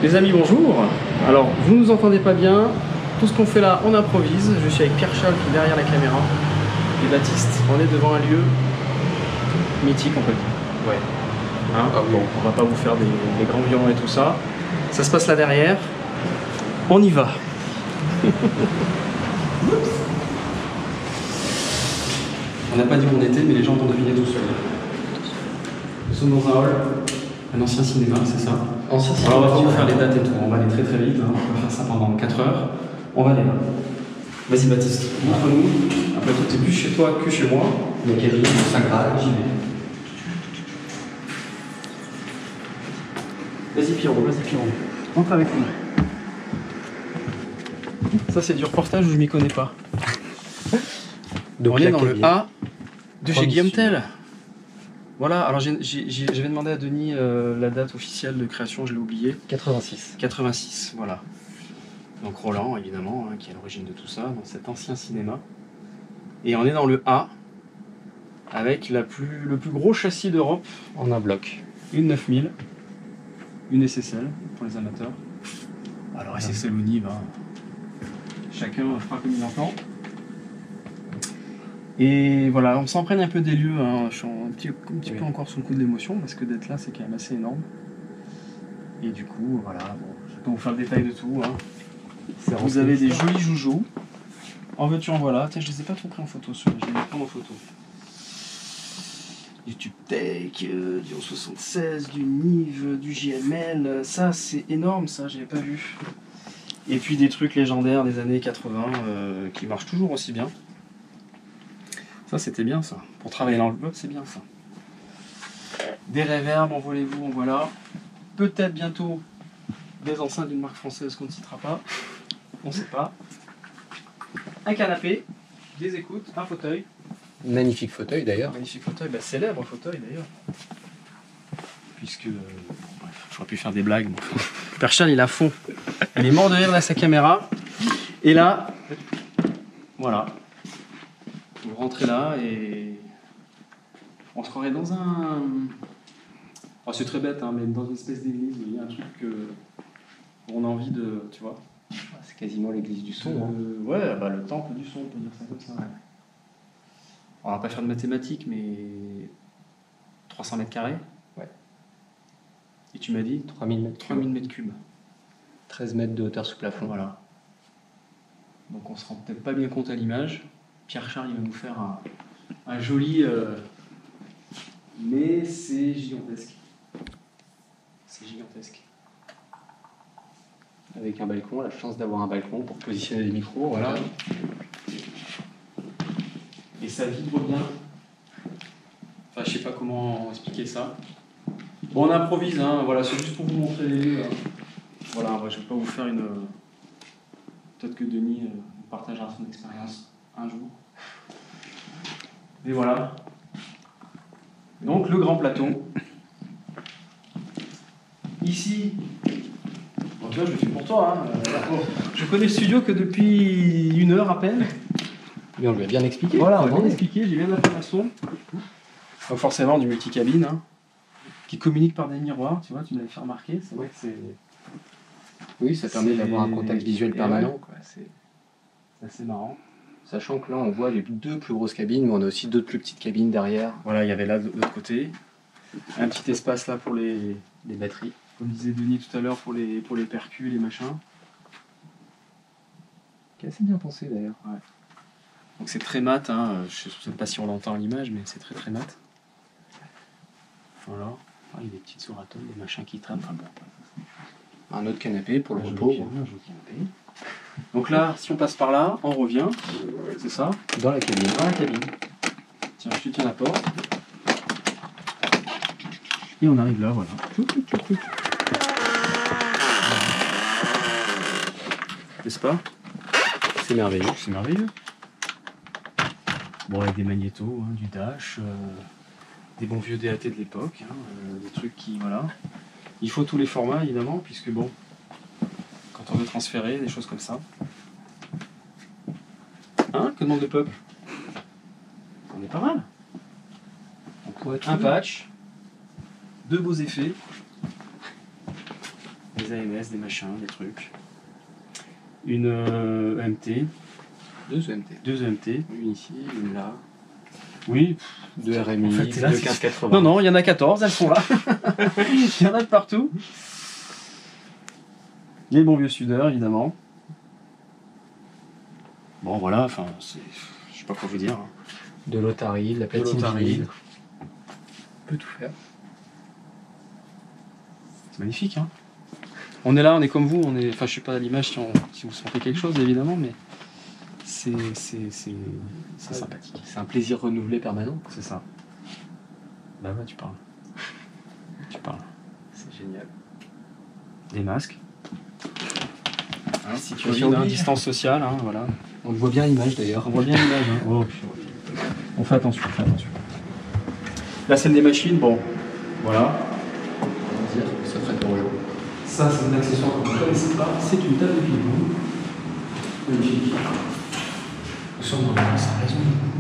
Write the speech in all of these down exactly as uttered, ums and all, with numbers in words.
Les amis, bonjour. Alors, vous ne nous entendez pas bien. Tout ce qu'on fait là, on improvise. Je suis avec Pierre-Charles qui est derrière la caméra. Et Baptiste, on est devant un lieu mythique, on peut dire. Ouais. Hein, ah, bon, on va pas vous faire des, des grands violons et tout ça. Ça se passe là derrière. On y va. On n'a pas dit où on était, mais les gens vont deviner tout seul. Nous sommes dans un hall, un ancien cinéma, c'est ça? Ancien cinéma. Alors on va pas vous faire les dates et tout, on va aller très très vite, hein. On va faire ça pendant quatre heures. On va aller là. Vas-y Baptiste, montre-nous. Après tout, t'es plus chez toi que chez moi. Mais quel livre, cinq grades, j'y vais. Vas-y Pierrot, vas-y Pierrot. Entre avec nous. Ça c'est du reportage où je m'y connais pas. Donc on est dans le A de chez Guillaume Tell. Voilà, alors j'avais demandé à Denis euh, la date officielle de création, je l'ai oublié. quatre-vingt-six. quatre-vingt-six, voilà. Donc Roland, évidemment, hein, qui est à l'origine de tout ça, dans cet ancien cinéma. Et on est dans le A, avec la plus, le plus gros châssis d'Europe en un bloc. Une neuf mille, une S S L pour les amateurs. Alors S S L ou N I V, hein. Chacun fera comme il entend. Et voilà, on s'emprègne un peu des lieux, hein. Je suis un petit, un petit oui. peu encore sous le coup de l'émotion, parce que d'être là, c'est quand même assez énorme. Et du coup, voilà, bon, je vais pas vous faire le détail de tout. Hein. Vous avez des jolis joujoux. En veux-tu, en voilà. Tiens, je les ai pas trop pris en photo, ceux-là, je vais les prendre en photo. Du TubeTech, euh, du soixante-seize, du N I V, du J M L, ça c'est énorme, ça, j'avais pas vu. Et puis des trucs légendaires des années quatre-vingts euh, qui marchent toujours aussi bien. Ça c'était bien ça. Pour travailler dans le bloc, c'est bien ça. Des reverbs, envolez-vous, en voilà. Peut-être bientôt des enceintes d'une marque française qu'on ne citera pas. On ne sait pas. Un canapé, des écoutes, un fauteuil. Magnifique fauteuil d'ailleurs. Magnifique fauteuil, bah, célèbre fauteuil d'ailleurs. Puisque. Euh, bon, bref, j'aurais pu faire des blagues. Bon. Pierre-Charles, il est à fond. Il est mort de rire à sa caméra. Et là, voilà. Vous rentrez là et. On se croirait dans un. Oh, c'est très bête, hein, mais dans une espèce d'église, il y a un truc que. On a envie de. Tu vois. C'est quasiment l'église du son. Euh, hein. Ouais, bah, le temple du son, on peut dire ça comme ça. Ouais. On va pas faire de mathématiques, mais trois cents mètres carrés. Ouais. Et tu m'as dit trois mille mètres cubes. treize mètres de hauteur sous plafond. Voilà. Donc on se rend peut-être pas bien compte à l'image. Pierre-Charles, il va nous faire un, un joli... Euh... Mais c'est gigantesque. C'est gigantesque. Avec un balcon, la chance d'avoir un balcon pour positionner les micros, voilà. Et ça vibre bien. Enfin, je sais pas comment expliquer ça. Bon, on improvise, hein. Voilà, c'est juste pour vous montrer les lieux. Hein. Voilà, je vais pas vous faire une. Peut-être que Denis euh, partagera son expérience un jour. Et voilà. Donc le grand plateau. Ici. Bon, tu vois, je le fais pour toi. Hein. Euh, je connais le studio que depuis une heure à peine. Mais on lui a bien expliqué. Voilà, on a bien expliqué, j'ai bien d'informations. Donc forcément du multicabine, hein, qui communique par des miroirs, tu vois, tu me l'avais fait remarquer, c'est vrai que c'est... Oui, ça permet d'avoir un contact visuel permanent. Ouais, quoi, c'est assez marrant. Sachant que là, on voit les deux plus grosses cabines, mais on a aussi d'autres plus petites cabines derrière. Voilà, il y avait là de l'autre côté. Un petit espace là pour les, les batteries. Comme disait Denis tout à l'heure, pour les, pour les percus, les machins. Qui est assez bien pensé d'ailleurs. Ouais. Donc c'est très mat, hein. Je ne sais pas si on l'entend à l'image, mais c'est très très mat. Voilà. Ah, il y a des petites oratomes, des machins qui traînent. Enfin, bon. Un autre canapé pour le un repos. Joli, un joli canapé. Donc là, si on passe par là, on revient. C'est ça? Dans la cabine. Dans la cabine. Tiens, je te tiens la porte. Et on arrive là, voilà. N'est-ce pas? C'est merveilleux. C'est merveilleux. Bon, avec des magnétos, hein, du dash, euh, des bons vieux D A T de l'époque, hein, euh, des trucs qui, voilà. Il faut tous les formats, évidemment, puisque bon, quand on veut transférer, des choses comme ça. Hein, que demande le peuple? On est pas mal. Un patch, deux beaux effets, Des A M S, des machins, des trucs. Une euh, E M T. Deux E M T. Deux E M T. Une ici, une là. Oui. Deux R M I, En fait, là, deux quinze quatre-vingts. Non, non, il y en a quatorze, elles sont là. Il y en a de partout. Les bons vieux sudeurs, évidemment. Bon, voilà, enfin, c'est... je sais pas quoi vous dire. Hein. De l'Otari, de la platine l'Otari. vinyle. On peut tout faire. C'est magnifique, hein. On est là, on est comme vous, on est... Enfin, je sais pas à l'image si, on... si vous sentez quelque chose, évidemment, mais c'est, c'est, c'est... c'est sympathique. C'est un plaisir renouvelé permanent. C'est ça. Bah ouais, tu parles. Tu parles. C'est génial. Des masques. Hein, situation Covid, hein, oblige. distance sociale, hein, voilà. On le voit bien à l'image d'ailleurs. On voit bien l'image. Hein. Oh, on fait attention, on fait attention. La scène des machines, bon, voilà. On va dire que ça ferait pour jour. Ça, c'est un accessoire que vous ne connaissez pas. C'est une table de ping-pong. Magnifique. Nous sommes dans la raison.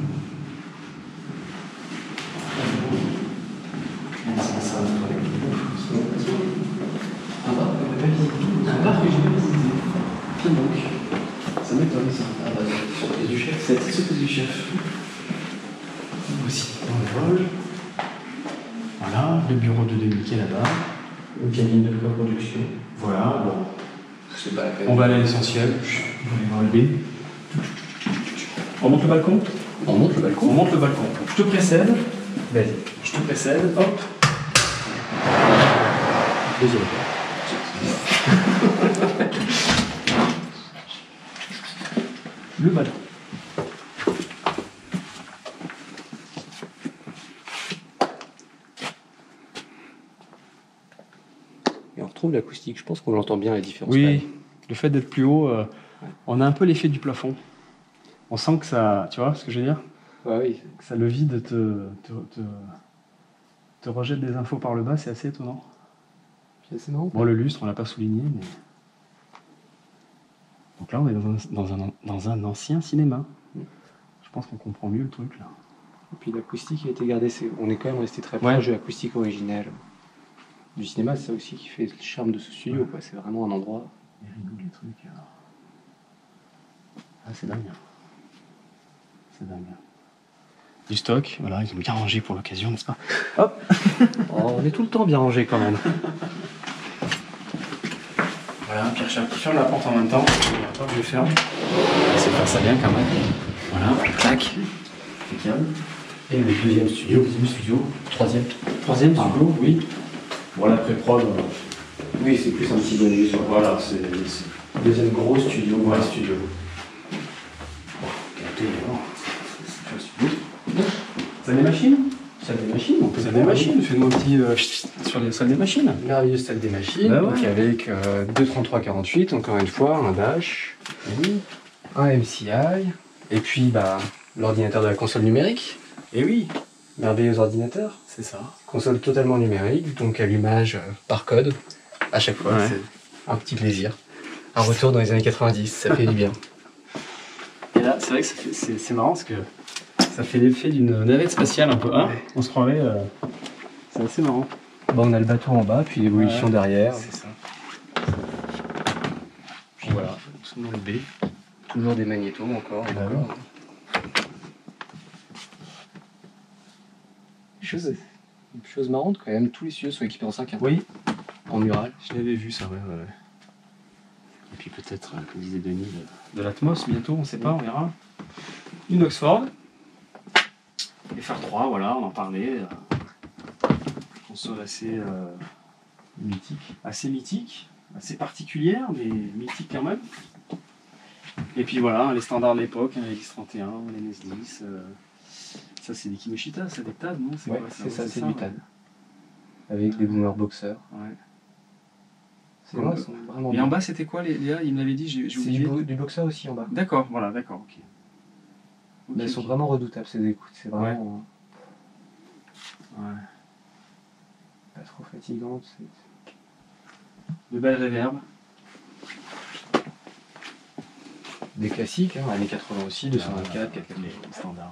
Un bar que j'ai pas visité. Un bar que j'ai pas visité. Tiens donc. Ça m'étonne ça. Ah bah, surprise du chef. C'est la surprise du chef. Aussi, dans le vol. Voilà, le bureau de Denis qui est là-bas. Une cabine de production. Voilà, bon. C'est pas la peine. On va aller à l'essentiel. On va aller voir le B. On monte le balcon On monte le balcon. On monte le balcon. Je te précède. Vas-y. Je te précède. Hop. Deuxième. Le balcon. Et on retrouve l'acoustique. Je pense qu'on l'entend bien la différence. Oui, le fait d'être plus haut, euh, on a un peu l'effet du plafond. On sent que ça, tu vois ce que je veux dire, Ouais, oui. que ça le vide te, te, te, te rejette des infos par le bas, c'est assez étonnant. C'est assez marrant. Bon, le lustre, on l'a pas souligné, mais... Donc là, on est dans un, dans un, dans un ancien cinéma. Je pense qu'on comprend mieux le truc, là. Et puis l'acoustique a été gardée. C'est... On est quand même resté très Ouais. proche de l'acoustique originelle du cinéma. C'est ça aussi qui fait le charme de ce studio. Ouais. Quoi. C'est vraiment un endroit. Les rideaux, les trucs... euh. Ah, c'est dingue. C'est dingue. Du stock, voilà, ils ont bien rangé pour l'occasion, n'est-ce pas? Hop. Oh, on est tout le temps bien rangé quand même. Voilà, Pierre-Charles qui ferme la porte en même temps. Attends, je le ferme. C'est faire ça bien quand même. Voilà, tac. Impeccable. Et le deuxième studio, deuxième studio. Troisième. Troisième studio, oui. Bon, la pré-prod, euh, Oui, c'est plus un petit bonus. voilà, c'est... c'est- Deuxième gros studio. Ouais, studio. Bon, regardez, alors, c'est un studio. Salle des machines? Salle des machines, on peut Salle faire, des oui. machines, fais-moi un petit euh, chut, sur les salles des machines. Merveilleuse salle des machines, Bah donc ouais. avec euh, deux trente-trois quarante-huit, encore une fois, un dash, Oui. un M C I, et puis bah, l'ordinateur de la console numérique. Et oui, Merveilleux ordinateur. c'est ça. Console totalement numérique, donc allumage euh, par code à chaque fois. Ouais. C'est un petit plaisir. Un retour dans les années quatre-vingt-dix, ça fait du bien. Et là, c'est vrai que ça fait- c'est c'est marrant parce que ça fait l'effet d'une navette spatiale un peu. Hein, on se croirait. euh, C'est assez marrant. Bon, on a le bateau en bas, puis l'évolution Ouais. derrière. C'est ça. Puis voilà, nous sommes dans le B. Toujours des magnétos encore. et Bah encore. oui. Chose, une chose marrante quand même, tous les studios sont équipés en cinq Oui, en mural. je l'avais vu ça, ouais, ouais, ouais. Et puis peut-être, euh, comme disait Denis, de, de l'Atmos bientôt, on sait pas, on verra. Une Oxford. F R trois, voilà, on en parlait. euh, Console assez euh, Mythique. assez mythique, assez particulière, mais mythique quand même. Et puis voilà, les standards de l'époque, hein, les X trente et un, les N E S dix. euh, ça, c'est des Kimoshita, c'est des T A D, non? Ouais, quoi, c'est ça, ouais, c'est ça, du ouais. T A D. Avec des boomers boxeurs. Ouais. C'est vrai, ils sont vraiment Et en bien. bas, c'était quoi, les Léa? Il me l'avait dit, j'ai j'ai C'est oublié. du, bo- du boxeur aussi en bas. D'accord, voilà, d'accord, ok. Ok, Mais elles sont ok. vraiment redoutables, ces écoutes. C'est vraiment Ouais. pas trop fatigantes. c'est- De belles réverbes. Des classiques, hein, années quatre-vingts aussi, deux cent vingt-quatre, quatre cent les standards.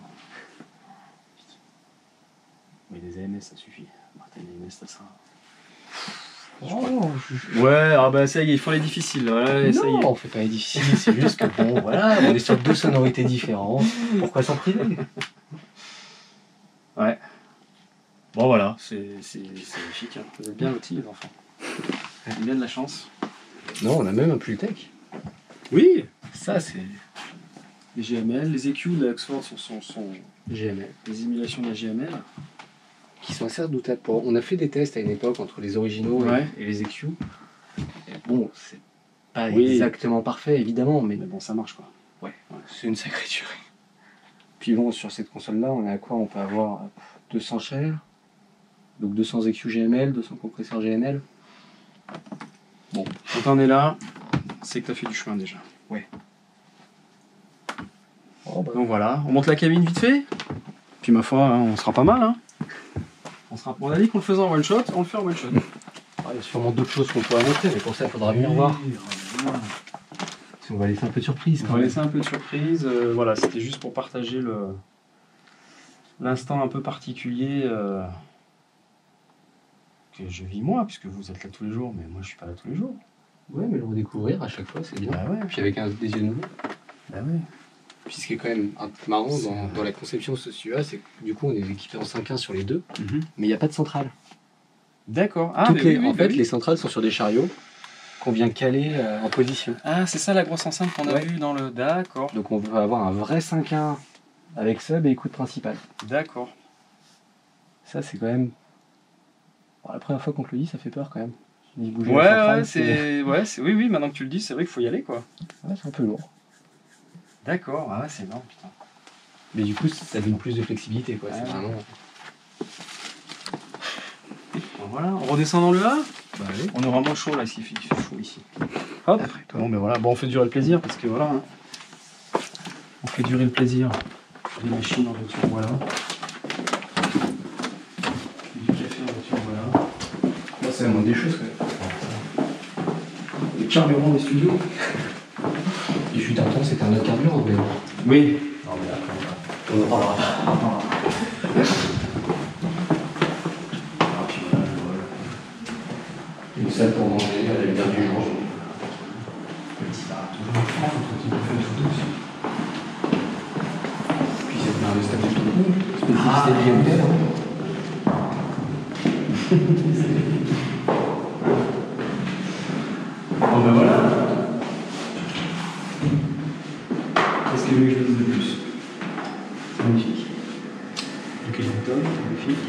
Oui, des A M S, ça suffit. Martin A M S, ça sera. Oh, je... Ouais, ah bah ça y est, ils font les difficiles. Voilà, ça y est. Non, on fait pas les difficiles, c'est juste que bon, voilà, on est sur deux sonorités différentes. Pourquoi s'en priver? Ouais. Bon voilà, c'est magnifique. Hein. Vous êtes bien lotis les enfants. Vous avez bien de la chance. Non, on a même un Pultec. Oui. Ça c'est... Les G M L, les E Q de Oxford sont, sont, sont G M L. les émulations de la G M L. Qui sont assez redoutables. Pour... On a fait des tests à une époque entre les originaux ouais. et, et les E Q. Et bon, c'est pas oui. exactement parfait évidemment, mais, mais bon, ça marche quoi. Ouais, ouais. C'est une sacrée tuerie. Puis bon, sur cette console-là, on est à quoi? On peut avoir deux cents shares, donc deux cents E Q G M L, deux cents compresseurs G N L. Bon, quand on est là, c'est que tu as fait du chemin déjà. Ouais. Oh, bah. Donc voilà, on monte la cabine vite fait. Puis ma foi, hein, on sera pas mal. Hein. On, sera... on a dit qu'on le faisait en one shot, on le fait en one shot. Ah, il y a sûrement d'autres choses qu'on pourrait montrer, mais pour ça, il faudra venir oui, voir. Voilà. On va laisser un peu de surprise. On va laisser un peu de surprise. Euh, voilà, c'était juste pour partager le l'instant un peu particulier euh, que je vis moi, puisque vous êtes là tous les jours, mais moi je suis pas là tous les jours. Ouais, mais le redécouvrir à chaque fois, c'est bien. Bah ouais. Puis avec un, des yeux nouveaux. Bah ouais. Puis ce qui est quand même un peu marrant dans, dans la conception de ce studio, c'est que du coup on est équipé en cinq un sur les deux, mm-hmm. mais il n'y a pas de centrale. D'accord. Ah, Toutes les, oui, oui, en bah fait, oui. les centrales sont sur des chariots qu'on vient caler euh, en position. Ah, c'est ça la grosse enceinte qu'on a ouais. vue dans le... D'accord. Donc on va avoir un vrai cinq un avec sub et écoute principale. D'accord. Ça c'est quand même... Bon, la première fois qu'on te le dit, ça fait peur quand même. Ouais, centrale, ouais, c'est... Ouais, oui, oui, maintenant que tu le dis, c'est vrai qu'il faut y aller, quoi. Ouais, c'est un peu lourd. D'accord, ah, c'est énorme, putain. Mais du coup, ça donne plus de flexibilité, quoi. Ah, c'est vraiment... Bon, voilà, on redescend dans le A. Bah, allez. On aura moins chaud là, s'il fait, il fait chaud ici. Hop. Bon, ben voilà, bon, on fait durer le plaisir, parce que voilà, hein. On fait durer le plaisir. Des machines en voiture, voilà. Du café en voiture, voilà. Là, c'est la moindre des choses, quand même. Les carburants des studios. Il fut un temps, c'était un autre carburant, mais... Oui. Non, mais là, on en parlera pas. Une salle pour manger à la lumière du jour. Petit bar, toujours en France, on peut faire une photo aussi. Puis c'est plein de stade de pique-nique. Spécificité de Guillaume Tell. Bon ben voilà. Qu'est-ce que vous voulez que je dise de plus? C'est magnifique. Donc il est top, magnifique.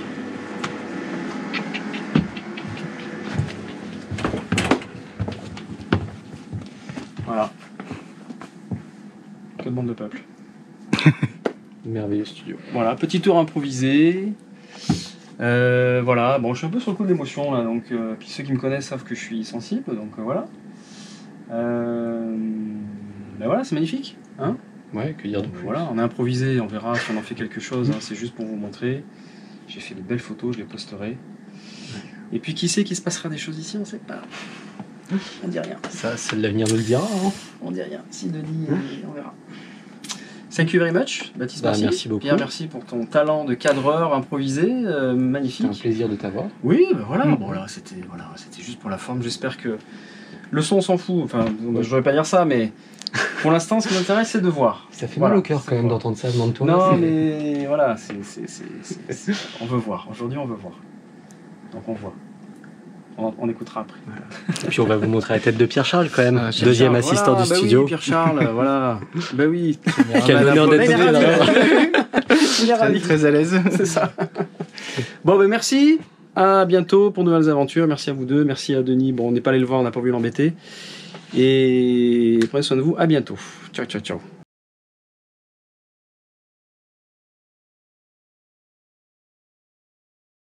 Voilà. Quelle bande de peuple. Merveilleux studio. Voilà, petit tour improvisé. Euh, voilà, bon, je suis un peu sur le coup de l'émotion là, donc euh, puis ceux qui me connaissent savent que je suis sensible, donc euh, voilà. Euh, ben voilà, c'est magnifique, hein? Ouais, que dire de plus. Voilà, on a improvisé, on verra si on en fait quelque chose, hein, c'est juste pour vous montrer. J'ai fait de belles photos, je les posterai. Et puis qui sait qu'il se passera des choses ici, on sait pas. On dit rien. Ça, c'est l'avenir nous le dira. Hein. On dit rien. Si Denis, hein? On verra. Thank you very much, Baptiste. Bah, merci. merci beaucoup. Pierre, merci pour ton talent de cadreur improvisé, euh, magnifique. C'est un plaisir de t'avoir. Oui, bah voilà. Bon là, c'était voilà, c'était juste pour la forme. J'espère que le son on s'en fout. Enfin, ouais. Je voudrais pas dire ça, mais pour l'instant, ce qui m'intéresse, c'est de voir. Ça fait voilà, mal au cœur quand même d'entendre ça venant de toi. Non, mais voilà, c'est, c'est, c'est, c'est, c'est... on veut voir. Aujourd'hui, on veut voir. Donc on voit. On, on écoutera après. Voilà. Et puis on va vous montrer la tête de Pierre Charles quand même, euh, deuxième Charles, assistant voilà, du bah studio. Oui, Pierre Charles, voilà. Bah oui. Quel honneur d'être là. Il est ravi. Très à l'aise. C'est ça. Bon, ben merci. À bientôt pour de nouvelles aventures. Merci à vous deux. Merci à Denis. Bon, on n'est pas allé le voir, on n'a pas voulu l'embêter. Et prenez soin de vous. À bientôt. Ciao, ciao, ciao.